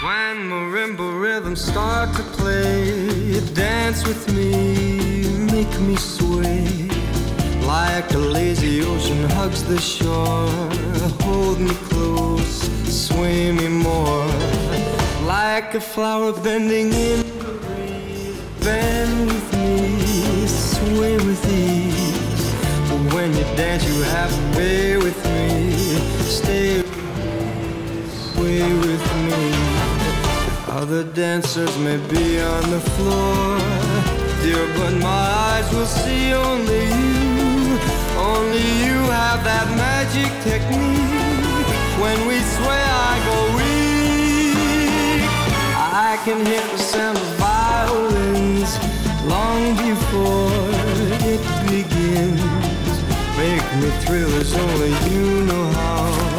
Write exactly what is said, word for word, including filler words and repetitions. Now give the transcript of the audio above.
When marimba rhythms start to play, dance with me, make me sway. Like a lazy ocean hugs the shore, hold me close, sway me more. Like a flower bending in the breeze, bend with me, sway with ease. But when you dance you have to be with me, stay with me, sway with me. Other dancers may be on the floor, dear, but my eyes will see only you. Only you have that magic technique. When we sway I go weak. I can hear the sound of violins long before it begins. Make me thrill as only you know how.